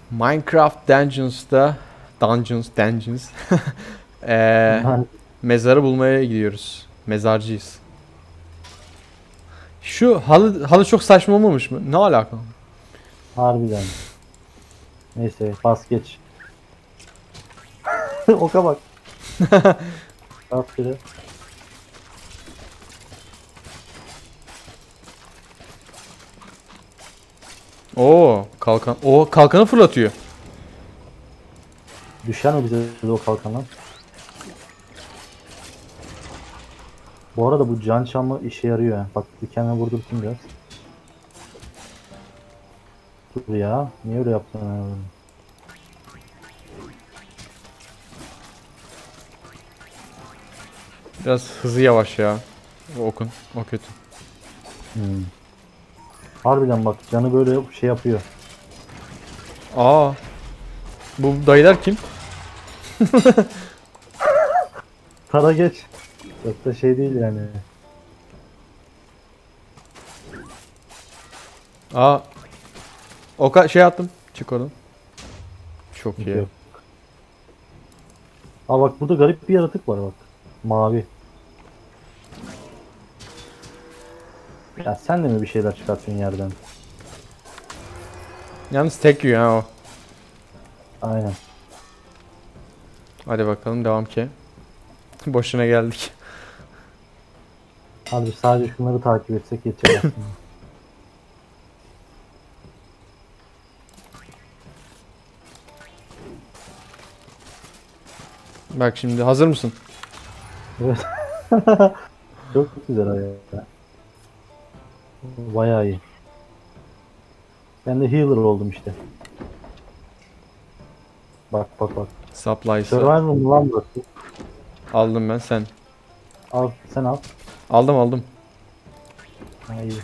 Minecraft Dungeons mezarı bulmaya gidiyoruz. Mezarcıyız. Şu halı çok saçma olmamış mı? Ne alaka? Harbiden. Neyse bas geç. Oka bak. Rastgele. Oo, kalkan. O kalkanı fırlatıyor. Düşer mi bize de o kalkanlar? Bu arada bu can çalma işe yarıyor ya. Bak bir kendine vurdursun biraz. Dur ya. Niye öyle yaptın? Biraz hızı yavaş ya. O okun. O kötü. Hmm. Harbiden bak canı böyle şey yapıyor. Aa. Bu dayılar kim? Tara geç. Çok da şey değil yani. Aa. Şey attım. Çık oradan. Çok Yok iyi. yok. Aa bak burada garip bir yaratık var bak. Mavi. Ya sen de mi bir şeyler çıkartıyorsun yerden? Yalnız tek yiyor ha o. Aynen. Hadi bakalım devam ki. Boşuna geldik. Abi sadece şunları takip etsek yetecek aslında. Bak şimdi hazır mısın? Evet. Çok güzel ayağı. Bayağı iyi. Ben de healer oldum işte. Bak bak bak. Supply'sı Survivor mu lan burası? aldım ben sen. Al sen al. Aldım. Ha, iyi.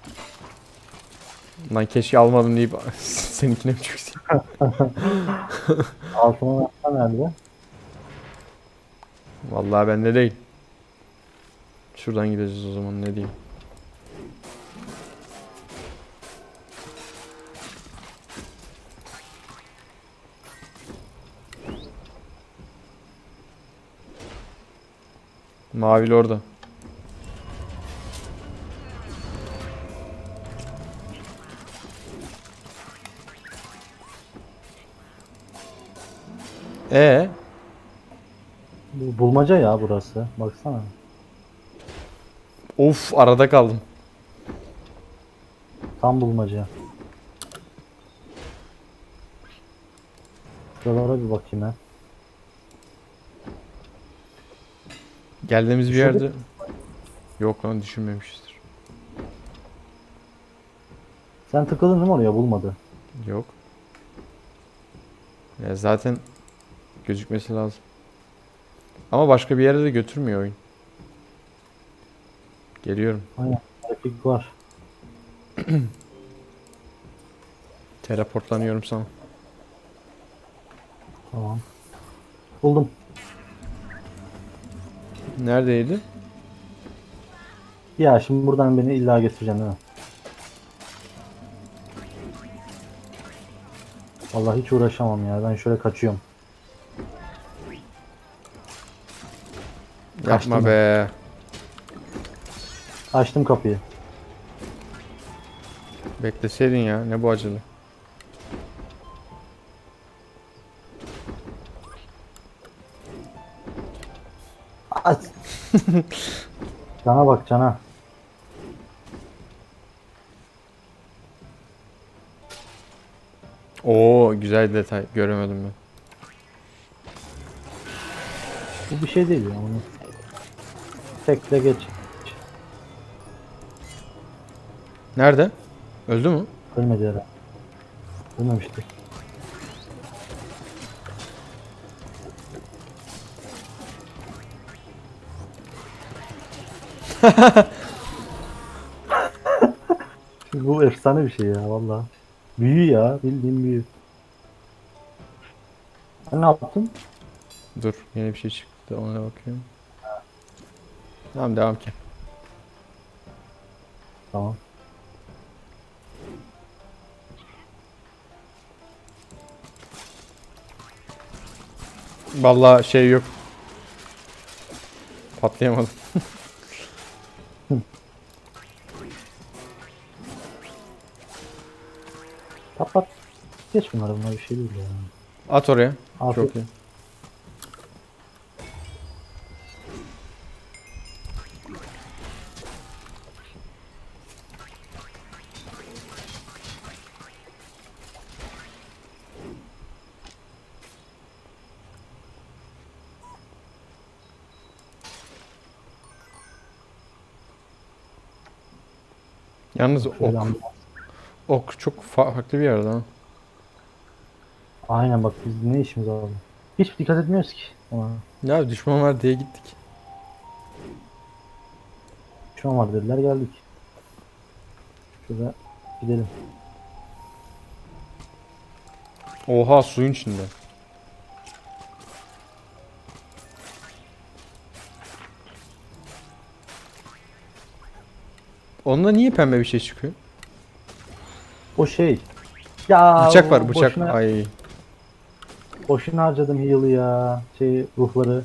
Lan keşke almadım deyip seninkine mi çökseyim? Altına atma nerede? Vallahi bende değil. Şuradan gideceğiz o zaman, ne diyeyim. Mavili orada. E Bulmaca ya burası. Baksana. of, arada kaldım. Tam bulmaca. Şuralara bir bakayım ben. Geldiğimiz bir Şurada yerde yok lan, düşünmemişizdir. sen tıkladın değil mi oraya bulmadı. Yok. Ya zaten gözükmesi lazım. Ama başka bir yere de götürmüyor oyun. Geliyorum. Aynen. Trafik var. Teleportlanıyorum sana. Tamam. Buldum. Neredeydi? Ya şimdi buradan beni illa getireceksin değil mi? Vallahi hiç uğraşamam ya. Ben şöyle kaçıyorum. Yapma Kaçtım ben. be. Açtım kapıyı. Bekleseydin ya. Ne bu acılı. Aç. Cana bak cana. Oo, güzel detay. Göremedim ben. Bu bir şey değil ya. Onu tekle geç. Nerede? Öldü mü? Ölmedi herhalde. Ölmemişti. Bu efsane bir şey ya valla. Büyü ya. Bildiğin büyü. Sen ne yaptın? Dur, yeni bir şey çıktı. Ona bakıyorum. Tamam, devam ki. Tamam. Vallahi şey yok. Patlayamadım. Kapat. Geç bunlar bir şey değil ya. At oraya. Afiyet. Çok iyi. Yalnız Şöyle ok çok farklı bir yerde ha. Aynen bak biz ne işimiz var orada? Hiç dikkat etmiyoruz ki. Ama Ya düşman var diye gittik. şu an var dediler geldik. Şurada gidelim. Oha suyun içinde. Onda niye pembe bir şey çıkıyor? O şey. Ya Bıçak var bıçak. boşuna, Ay. boşuna harcadım heal'ı ya. Şey ruhları.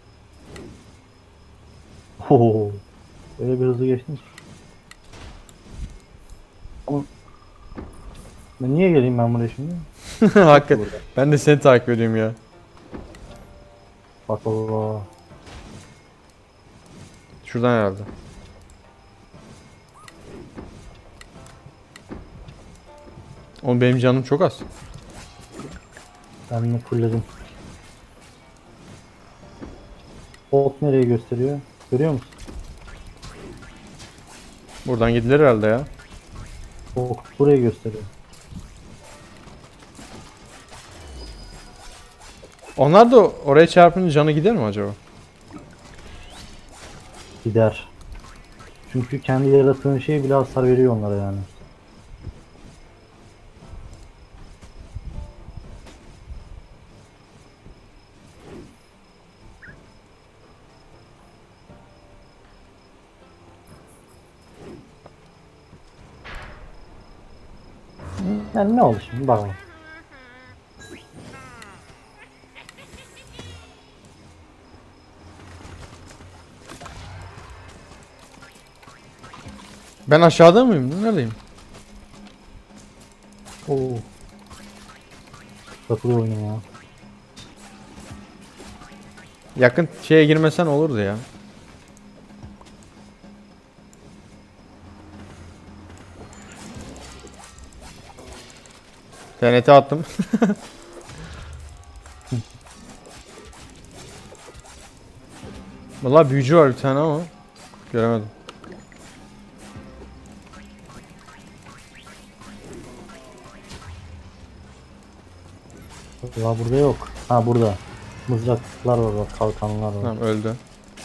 Oo. Öyle bir hızlı geçtin ki. Ama niye geleyim ben buraya şimdi? Hakikaten. Burada. Ben de seni takip ediyorum ya. Bak baba. Şuradan herhalde. Oğlum benim canım çok az. Ben de fullledim. Bolt nereye gösteriyor? Görüyor musun? Buradan gidilir herhalde ya. Bolt buraya gösteriyor. Onlar da oraya çarpınca canı gider mi acaba? Gider. Çünkü kendi yarattığın şey bile hasar veriyor onlara yani. Yani ne oldu şimdi bakalım. Ben aşağıda mıyım? Neredeyim? Oo. Takılıyor oyunu ya. Yakın şeye girmesen olurdu ya. TNT attım. Vallahi büyücü var bir tane ama göremedim. Ya burada yok. Ha burada. Mızraklar var bak, kalkanlar var. Tamam öldü.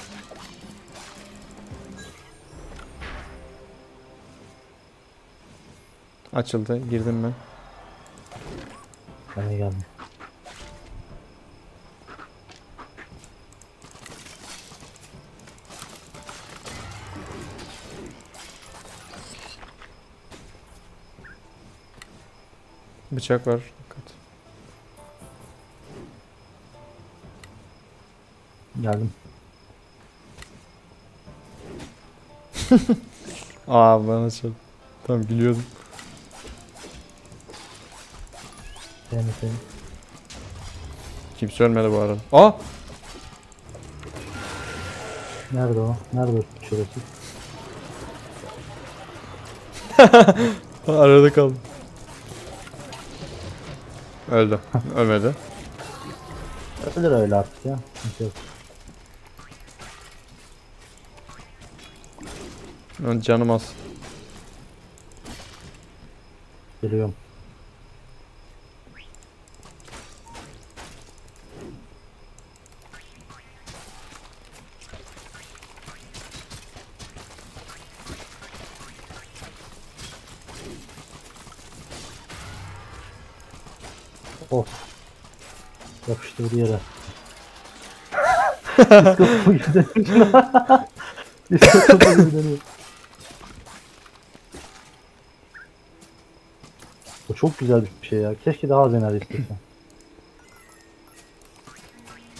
Açıldı. Girdim ben. Ben de geldim. Bıçak var. Dikkat. Geldim. Aa bana çok. Tamam biliyordum. Seni. Kimse ölmedi bu arada. Aa! Nerede o? Nerede o şurası? Arada kaldım. Öldü. Ölmedi. Ölür öyle artık ya. Hiç yok. Canım az. Geliyorum. Of. Yapıştı bir yere. Disko gibi dönüyor. Disko gibi dönüyor. Bu çok güzel bir şey ya. Keşke daha az enerji istesen.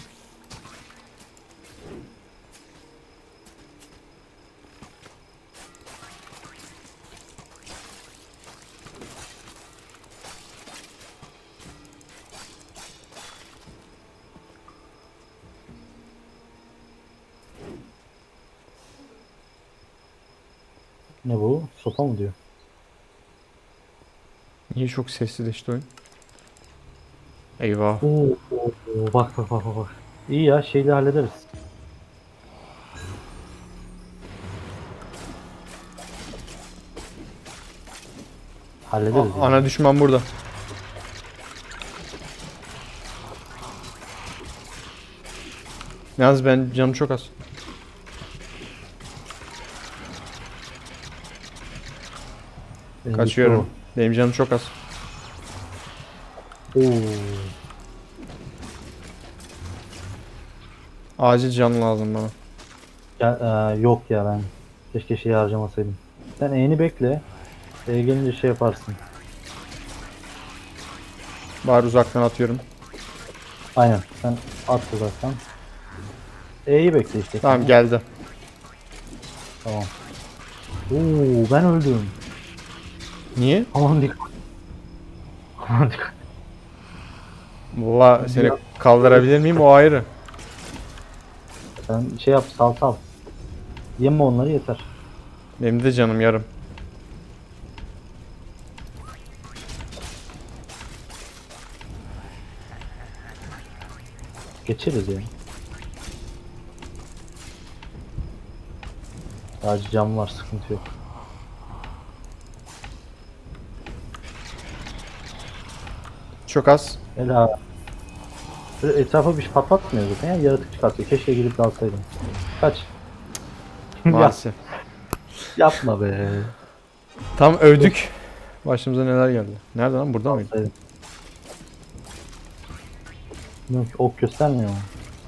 Ne bu? Sopa mı diyor? Niye çok sessizleşti oyun? Eyvah. Oo, bak bak bak bak. Bak. İyi ya şeyle hallederiz. Hallederiz yani. Ana düşman burada. Yalnız ben canım çok az. Benim Kaçıyorum. Benim canım çok az. Oo. Acil can lazım bana. Ya, yok ya ben. Keşke şeyi harcamasaydım. Sen E'ni bekle. E gelince şey yaparsın. Bari uzaktan atıyorum. Aynen. Sen at zaten. E'yi bekle işte. Tamam sen. geldi. Tamam. Oo ben öldüm. Niye? Aman dikkat. Aman dikkat. Valla seni kaldırabilir miyim o ayrı. Sen şey yap sal sal. Yeme onları yeter. Benim de canım yarım. Geçeriz yani. Sadece cam var sıkıntı yok. Çok az. Ela. Böyle etrafa bir şey patlatmıyor zaten ya. Yaratık çıkartıyor. Keşke girip dalsaydım. Kaç. Maalesef. Yapma be. Tam övdük. Başımıza neler geldi. Nerede lan? Burada mıydı? Dalsaydım. Bilmiyorum ki ok göstermiyor mu?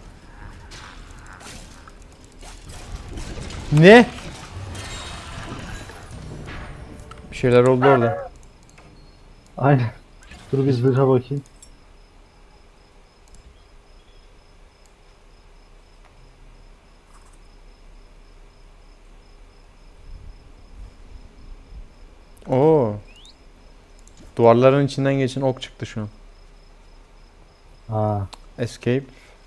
Ne? Bir şeyler oldu orada. Aynen. Dur bir zırha bakayım. Oo. Duvarların içinden geçen ok çıktı şu an. Ha. Escape.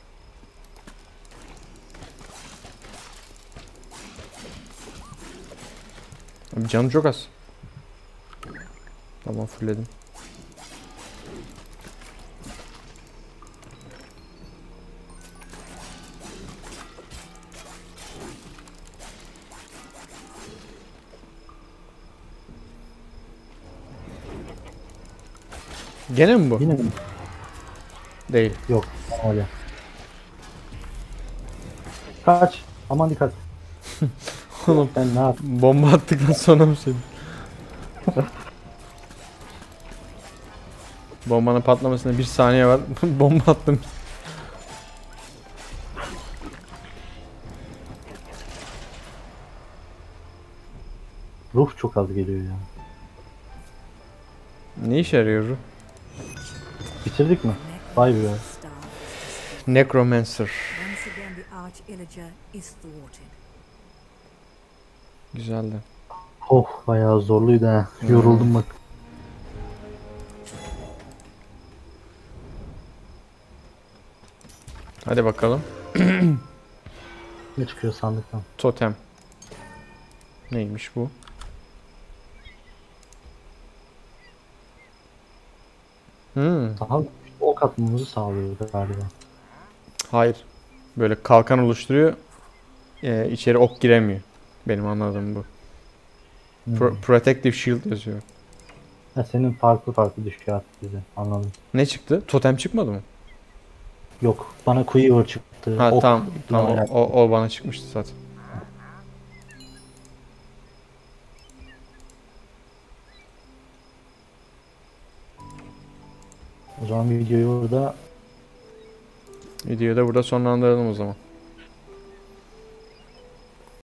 Abi canım çok az. Tamam fullledim. Gene mi bu? Yine mi? Değil. Yok. Tamam öyle. Kaç. Aman dikkat. Oğlum Sen ne yaptın? bomba attıktan sonra mı söyledin? Bombanın patlamasına bir saniye var. Bomba attım. Ruh çok az geliyor ya. Ne işe yarıyor bu? Bitirdik mi? Vay be. Necromancer. Once again, the Arch Illager is thwarted. Güzeldi. Oh bayağı zorluydu ha. Yoruldum bak. Hadi bakalım. Ne çıkıyor sandıktan? Totem. Neymiş bu? Daha ok atmamızı sağlıyor galiba. Hayır. Böyle kalkan oluşturuyor. İçeri ok giremiyor. Benim anladığım bu. Protective Shield yazıyor. Ha, senin farklı farklı düşüyor artık bize. Anladım. Ne çıktı? Totem çıkmadı mı? Yok. Bana Quiver çıktı. Ha ok, tamam. Tamam. alakalı. O bana çıkmıştı zaten. O zaman videoyu orada Videoyu da burada sonlandıralım o zaman.